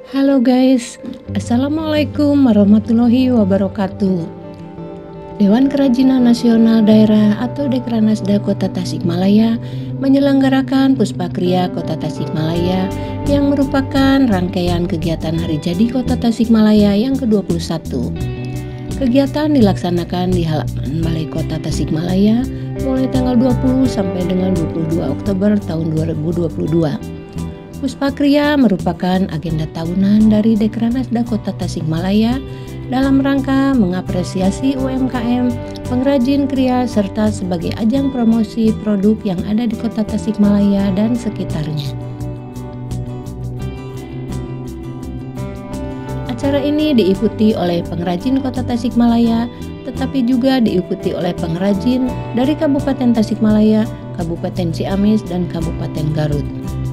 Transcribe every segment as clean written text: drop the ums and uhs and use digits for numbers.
Halo guys, Assalamualaikum warahmatullahi wabarakatuh. Dewan Kerajinan Nasional Daerah atau Dekranasda Kota Tasikmalaya menyelenggarakan Puspakria Kota Tasikmalaya yang merupakan rangkaian kegiatan Hari Jadi Kota Tasikmalaya yang ke-21. Kegiatan dilaksanakan di halaman Balai Kota Tasikmalaya mulai tanggal 20 sampai dengan 22 Oktober tahun 2022. Puspakria merupakan agenda tahunan dari Dekranasda Kota Tasikmalaya dalam rangka mengapresiasi UMKM, pengrajin kria, serta sebagai ajang promosi produk yang ada di Kota Tasikmalaya dan sekitarnya. Acara ini diikuti oleh pengrajin Kota Tasikmalaya, tetapi juga diikuti oleh pengrajin dari Kabupaten Tasikmalaya, Kabupaten Ciamis, dan Kabupaten Garut.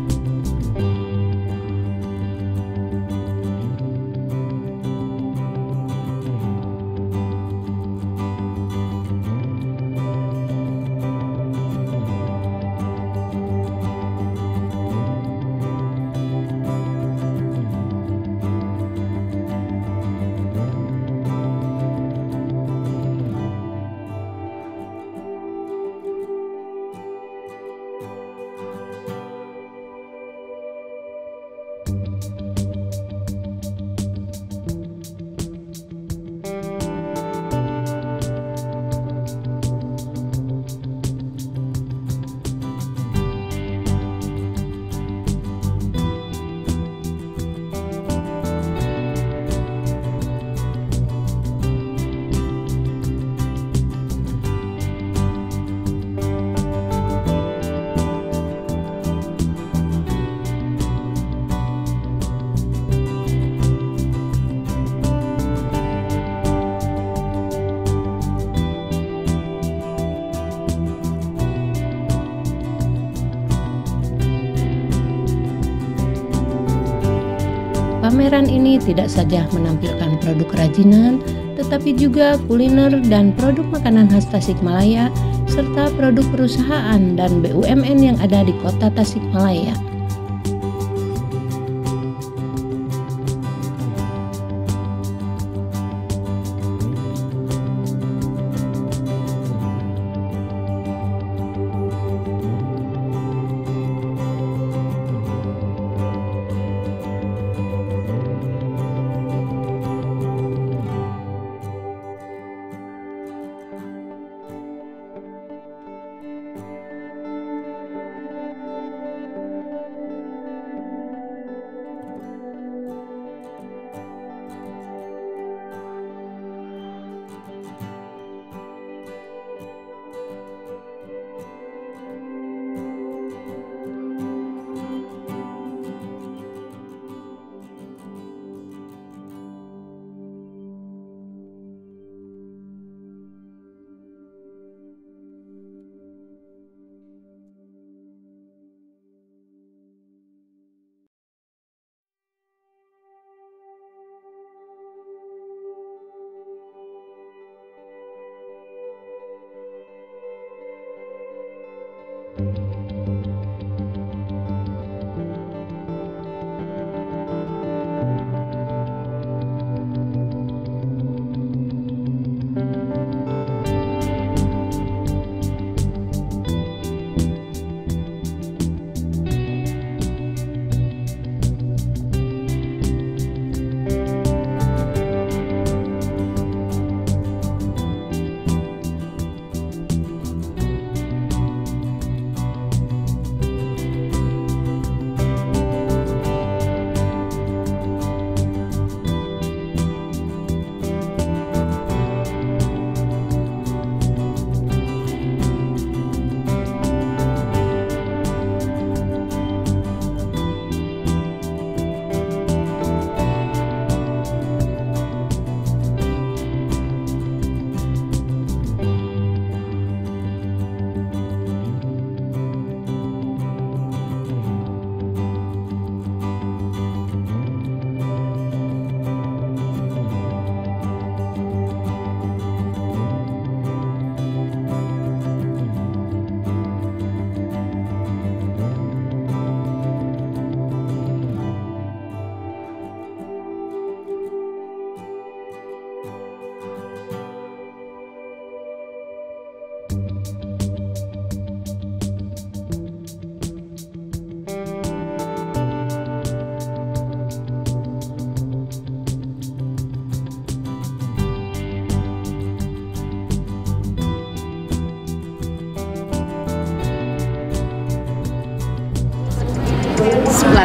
Pameran ini tidak saja menampilkan produk kerajinan, tetapi juga kuliner dan produk makanan khas Tasikmalaya, serta produk perusahaan dan BUMN yang ada di Kota Tasikmalaya.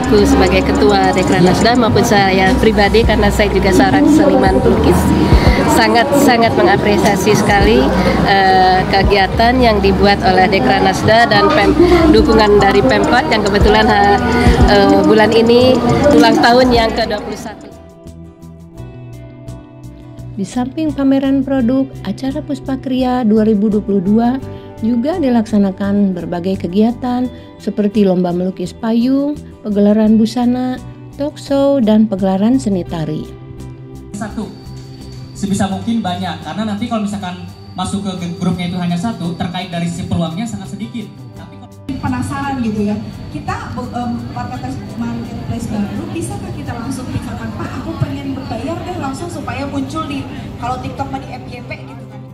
aku sebagai ketua Dekranasda maupun saya pribadi, karena saya juga seorang seniman pelukis, sangat mengapresiasi sekali kegiatan yang dibuat oleh Dekranasda dan dukungan dari Pemkot yang kebetulan bulan ini ulang tahun yang ke-21. Di samping pameran produk, acara Puspakria 2022 juga dilaksanakan berbagai kegiatan seperti lomba melukis payung, pegelaran busana, talk show, dan pegelaran seni tari. Satu, sebisa mungkin banyak, karena nanti kalau misalkan masuk ke grupnya itu hanya satu, terkait dari sisi peluangnya sangat sedikit. Tapi penasaran gitu ya, kita marketplace baru, bisakah kita langsung misalkan, Pak aku pengen berbayar deh langsung supaya muncul di, kalau TikTok mah di FYP gitu kan.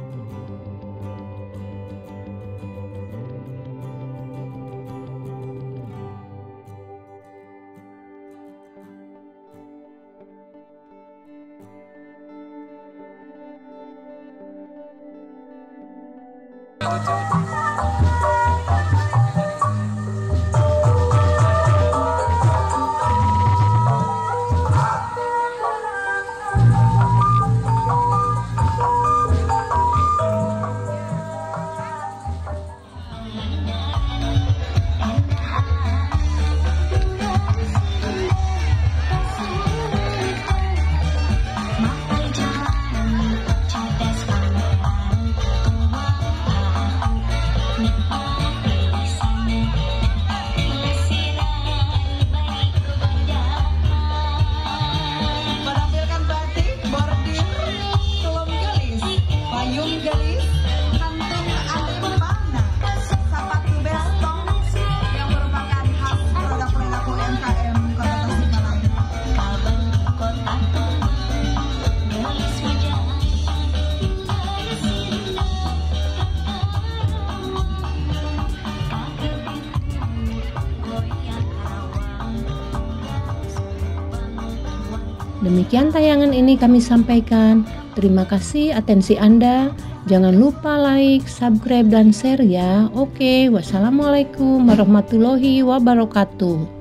Demikian tayangan ini kami sampaikan. Terima kasih atensi Anda. Jangan lupa like, subscribe, dan share ya. Oke, wassalamualaikum warahmatullahi wabarakatuh.